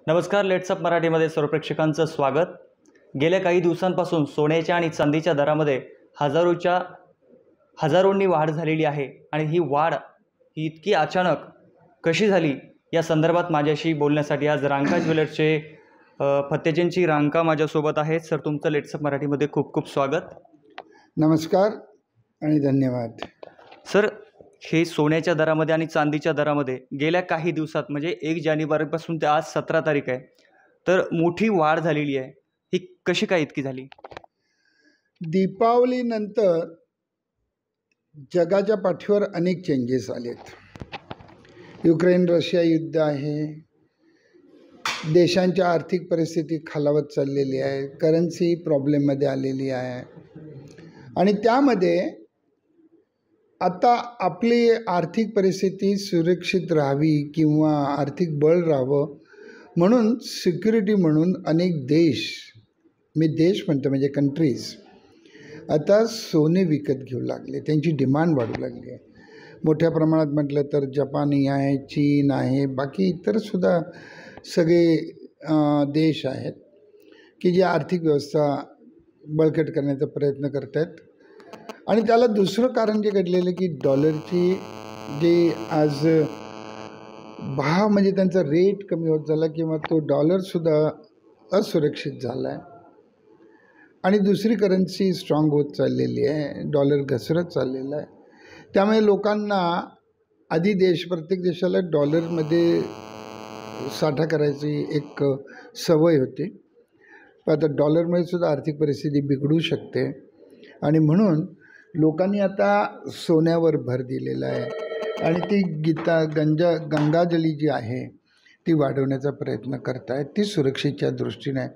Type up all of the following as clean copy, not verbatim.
नमस्कार, लेट्सअप मराठीमध्ये सर्व प्रेक्षकांचं स्वागत। गेल्या काही दिवसांपासून सोन्याच्या आणि चांदीच्या दरामध्ये हजारोंनी वाढ झालेली आहे आणि ही वाढ इतकी अचानक कशी झाली या संदर्भात माझ्याशी बोलण्यासाठी आज रांका ज्वेलर्सचे फत्तेजनची रांका माझ्यासोबत आहेत। सर, तुमचं लेट्सअप मराठीमध्ये खूप खूप स्वागत। नमस्कार आणि धन्यवाद। सर, हे सोन्याच्या दरामध्ये आणि चांदीच्या दरामध्ये गेल्या काही दिवसात म्हणजे 1 जानेवारीपासून ते आज 17 तारीख आहे, तर मोठी वाढ झालेली आहे। ही कशी काय इतकी झाली? दीपावलीनंतर जगाच्या पाठीवर अनेक चेंजेस आलेत। युक्रेन रशिया युद्ध आहे, देशांची आर्थिक परिस्थिती खालावत चाललेली आहे, करन्सी प्रॉब्लेममध्ये आलेली आहे आणि त्यामध्ये आता आपली आर्थिक परिस्थिती सुरक्षित राहावी किंवा आर्थिक बळ राहावं म्हणून सिक्युरिटी म्हणून अनेक देश, मी देश म्हणतो म्हणजे कंट्रीज, आता सोने विकत घेऊ लागले, त्यांची डिमांड वाढू लागली आहे। मोठ्या प्रमाणात म्हटलं तर जपानी आहे, चीन आहे, बाकी इतरसुद्धा सगळे देश आहेत की जे आर्थिक व्यवस्था बळकट करण्याचा प्रयत्न करत आहेत। आणि त्याला दुसरं कारण जे घडलेलं की डॉलरची जे आज भाव म्हणजे त्यांचा रेट कमी होत झाला किंवा तो डॉलरसुद्धा असुरक्षित झाला आहे आणि दुसरी करन्सी स्ट्रॉंग होत चाललेली आहे, डॉलर घसरत चाललेला आहे। त्यामुळे लोकांना आधी प्रत्येक देशाला डॉलरमध्ये साठा करायची एक सवय होती, पण आता डॉलरमुळे सुद्धा आर्थिक परिस्थिती बिघडू शकते आणि म्हणून लोकांनी आता सोन्यावर भर दिलेला आहे आणि ती गंगाजली जी आहे ती वाढवण्याचा प्रयत्न करत आहेत। ती सुरक्षेच्या दृष्टीने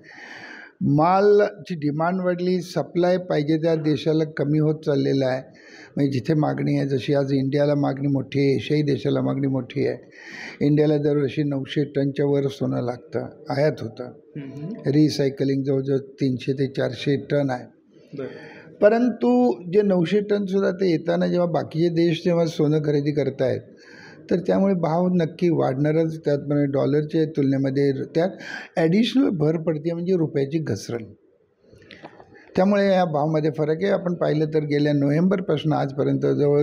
मालची डिमांड वाढली, सप्लाय पाहिजे त्या देशाला कमी होत चाललेला आहे। म्हणजे जिथे मागणी आहे, जशी आज इंडियाला मागणी मोठी आहे, एशियाई देशाला मागणी मोठी आहे। इंडियाला दरवर्षी 900 टनच्या वर सोनं लागतं, आयात होतं। रिसायकलिंग जवळजवळ 300 ते 400 टन आहे, परंतु जे 900 टनसुद्धा ते येताना जेव्हा बाकीचे देश जेव्हा सोनं खरेदी करत आहेत तर त्यामुळे भाव नक्की वाढणारच। त्याचप्रमाणे डॉलरच्या तुलनेमध्ये त्यात ॲडिशनल भर पडते म्हणजे रुपयाची घसरण, त्यामुळे या भावामध्ये फरक आहे। आपण पाहिलं तर गेल्या नोव्हेंबरपासून आजपर्यंत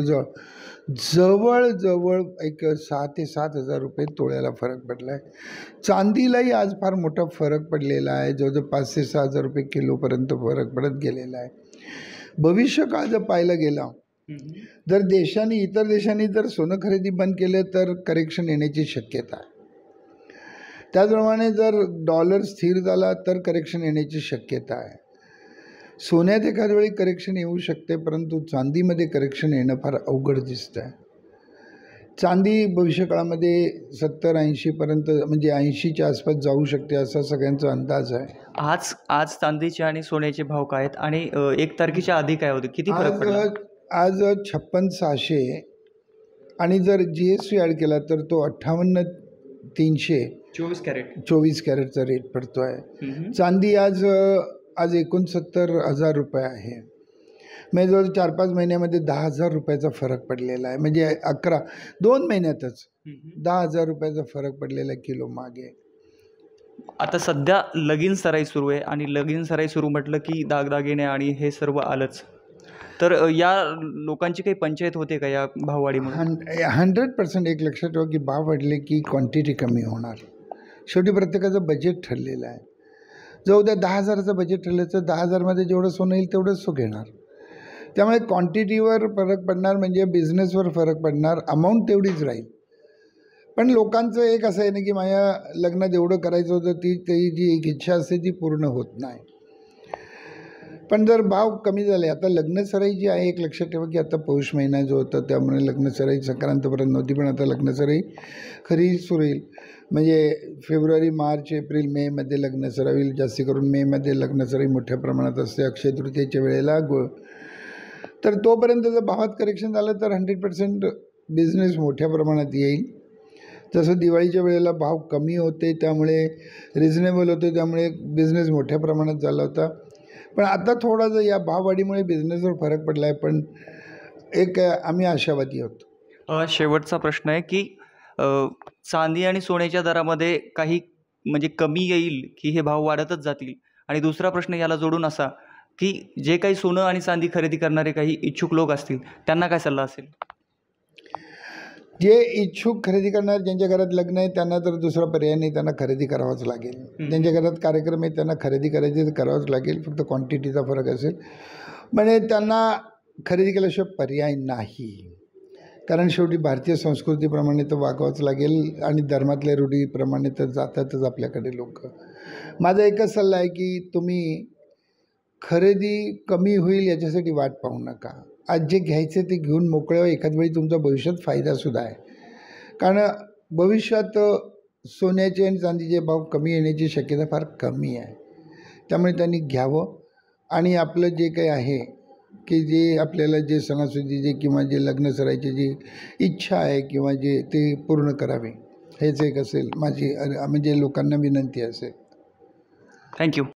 जवळजवळ एक 6,000 ते 7,000 रुपये तोळ्याला फरक पडला आहे। चांदीलाही आज फार मोठा फरक पडलेला आहे, जवळजवळ 5,000 ते 6,000 रुपये किलोपर्यंत फरक पडत गेलेला आहे। भविष्य काळ जर पाहिलं गेलं, जर इतर देशांनी जर सोनं खरेदी बंद केलं तर करेक्शन येण्याची शक्यता आहे। त्याचप्रमाणे जर डॉलर स्थिर झाला तर करेक्शन येण्याची शक्यता आहे। सोन्यात एखाद्या वेळी करेक्शन येऊ शकते, परंतु चांदीमध्ये करेक्शन येणं फार अवघड दिसतं आहे। चांदी भविष्यकाळामध्ये 70-80 पर्यंत म्हणजे 80च्या आसपास जाऊ शकते असा सगळ्यांचा अंदाज आहे। आज चांदीचे आणि सोन्याचे भाव काय आहेत आणि 1 तारखेच्या आधी काय होते, किती फरक पडला? आज 56,600 आणि जर GST ॲड केला तर तो 58,300 24 कॅरेटचा रेट पडतो आहे। चांदी आज 69,000 रुपये आहे, म्हणजे जवळ 4-5 महिन्यामध्ये 10,000 रुपयाचा फरक पडलेला आहे। म्हणजे 2 महिन्यातच 10,000 रुपयाचा फरक पडलेला किलो मागे। आता सध्या लगीन सराई सुरू आहे आणि लगीन सराई सुरू म्हटलं की दागदागिने आणि हे सर्व आलंच, तर या लोकांची काही पंचायत होते का या भाववाढीमुळे? 100% एक लक्षात ठेवा की भाव वाढले की क्वांटिटी कमी होणार। शेवटी प्रत्येकाचं बजेट ठरलेलं आहे। जर उद्या 10,000चं बजेट ठरलं तर 10,000मध्ये जेवढं सोनं येईल तेवढंच तो घेणार, त्यामुळे क्वांटिटीवर फरक पडणार म्हणजे बिझनेसवर फरक पडणार, अमाऊंट तेवढीच राहील। पण लोकांचं एक असं आहे ना की माझ्या लग्नात एवढं करायचं होतं, ती जी एक इच्छा असते ती पूर्ण होत नाही। पण जर भाव कमी झाले, आता लग्नसराई जी आहे एक लक्षात ठेवा की आता पौष महिना जो होता त्यामुळे लग्नसराई संक्रांतपर्यंत नव्हती, पण आता लग्नसराई खरी सुरू होईल। म्हणजे फेब्रुवारी, मार्च, एप्रिल, मेमध्ये लग्नसराई होईल, जास्ती करून मेमध्ये लग्नसराई मोठ्या प्रमाणात असते अक्षय तृतीयेच्या वेळेला। तर तोपर्यंत जर भावात करेक्शन झालं तर 100% बिझनेस मोठ्या प्रमाणात येईल। जसं दिवाळीच्या वेळेला भाव कमी होते त्यामुळे रिझनेबल होते, त्यामुळे बिझनेस मोठ्या प्रमाणात झाला होता। पण आता थोडासा या भाववाढीमुळे बिझनेसवर फरक पडला आहे, पण आम्ही आशावादी आहोत। शेवटचा प्रश्न आहे की चांदी आणि सोन्याच्या दरामध्ये काही म्हणजे कमी येईल की हे भाव वाढतच जातील? आणि दुसरा प्रश्न याला जोडून असा की जे काही सोनं आणि चांदी खरेदी करणारे काही इच्छुक लोक असतील त्यांना काय सल्ला असेल? जे इच्छुक खरेदी करणार, ज्यांच्या घरात लग्न आहे त्यांना तर दुसरा पर्याय नाही, त्यांना खरेदी करावाच लागेल. ज्यांच्या घरात कार्यक्रम आहे त्यांना खरेदी करायची तर करावंच लागेल, फक्त क्वांटिटीचा फरक असेल. म्हणजे त्यांना खरेदी केल्याशिवाय पर्याय नाही, कारण शेवटी भारतीय संस्कृतीप्रमाणे तर वागावंच लागेल आणि धर्मातल्या रूढीप्रमाणे तर जातातच आपल्याकडे लोक. माझा एकच सल्ला आहे की तुम्ही खरेदी कमी होईल याच्यासाठी वाट पाहू नका. आज जे घ्यायचं ते घेऊन मोकळं व्हा. एखाद वेळी तुमचा भविष्यात फायदासुद्धा आहे, कारण भविष्यात सोन्याचे आणि चांदीचे भाव कमी येण्याची शक्यता फार कमी आहे. त्यामुळे त्यांनी घ्यावं आणि आपलं जे काही आहे की जे आपल्याला जे सणासुदीचे किंवा जे लग्न सरायची जी इच्छा आहे किंवा जे ते पूर्ण करावे, हेच एक असेल माझी म्हणजे लोकांना विनंती असेल. थँक्यू.